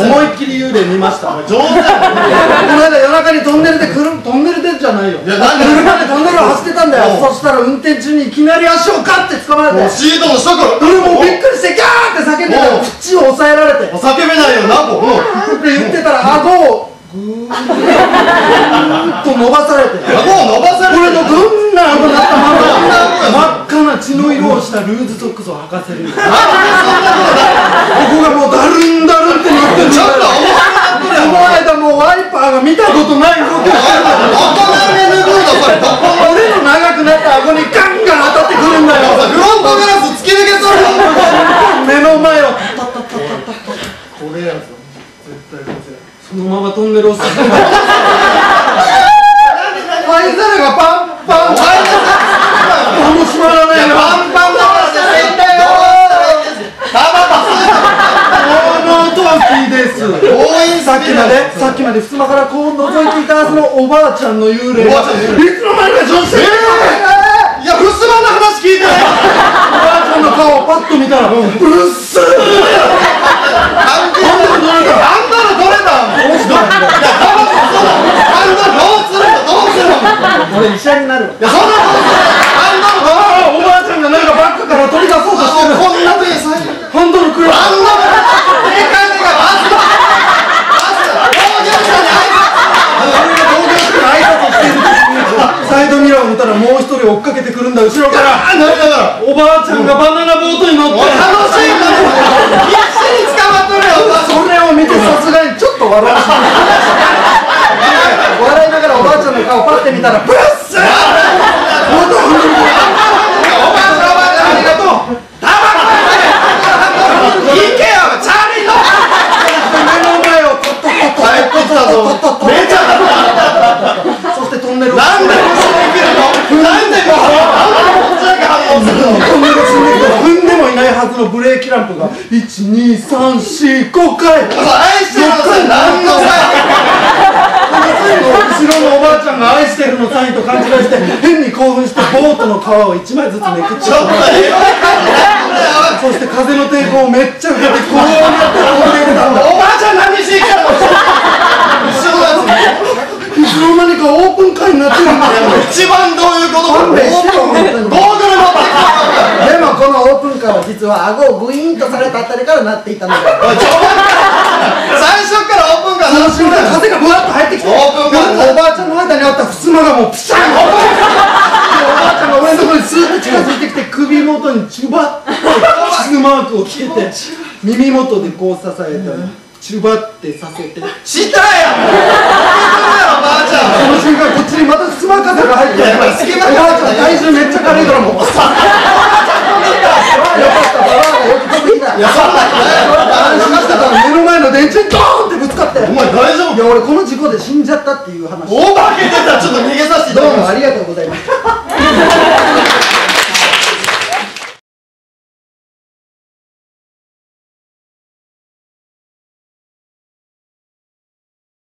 思いっきり幽霊見ました。 上手だよ。 この間夜中にトンネルでトンネルでじゃないよ。車でトンネルを走ってたんだよ。そしたら運転中にいきなり足をガッて掴まれて、 シートの下から俺もうびっくりしてギャーって叫んでたら口を押さえられて、 叫べないよな、 って言ってたら顎をぐーっと伸ばされて、 顎を伸ばされて、 俺のどんな顎になったまま真っ赤な血の色をしたルーズソックスを履かせるんだ。ここがもうダルンダルンってなってるんだよ。 ちょっとこの間もうワイパーが見たことない動きをしてるんだよ。俺の長くなった顎にガンガン当たってくるんだよ。 フロントガラス突き抜けそうよ。 目の前をタッタッタッタッタッタッ、これやぞ絶対これ。そのままトンネルを進んで灰皿がパンパン、もう閉まらないよ。 パンパンだからじゃないんだよ。 この時です。さっきまで襖からこう覗いていたはずのおばあちゃんの幽霊がいつの間にか女性。 いや、襖の話聞いてない。 おばあちゃんの顔をパッと見たらうっすー。 ハンドル取れた。どうするの？ 俺医者になる。 いや、そんなことない。 おばあちゃんがなんかバッグから取り出そうとしてる。 こんな時にハンドルくれ。サイドミラーを見たらもう一人追っかけてくるんだ、後ろから。おばあちゃんがバナナボートに乗って。 楽しいから必死に捕まっとるよ。 それを見てさすがにちょっと笑いながらおばあちゃんの顔パッて見たらブッスー。おばあちゃんありがとう。タバコ行けよ、チャーリーの目の前をトットットットめちゃだった。 そしてトンネルをなんでこうできるの？なんでこうこっちだけ反応するの？ トンネルを進んできたら踏んでもいないはずのブレーキランプが12345回。 愛してるのさ、何の後ろのおばあちゃんが愛してるのサインと勘違いして変に興奮してボートの皮を1枚ずつめくって、そして風の抵抗をめっちゃ受けてこうやって飛んでいったんだ。 おばあちゃん何してきたの？後ろのやついつの間にかオープンカーになってるんだよ。 一番どういうことか。 勘弁してよ。 ゴーグル持ってきた。 でもこのオープンカーは実は顎をグイーンとされたあたりからなっていたんだよ。 最初からオープンカー。 その瞬間風がブワッと入ってきて、おばあちゃんの間にあった襖がもうピシャン。おばあちゃんが俺のところにスーッと近づいてきて首元にチュバッとキスマークをつけて耳元でこう支えてチュバってさせて、 したやん。おばあちゃん。 その瞬間こっちにまた襖風が入って、おばあちゃん体重めっちゃ軽いからもうよかった、ババアがよく飛んできた。 いや、そんな安心したから目の前の電柱にドーンってぶつかって、 お前大丈夫？ いや俺この事故で死んじゃったっていう話。 お化け出た。ちょっと逃げさせていただきます。 どうもありがとうございました。